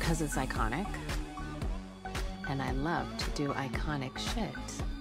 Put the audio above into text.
because it's iconic. And I love to do iconic shit.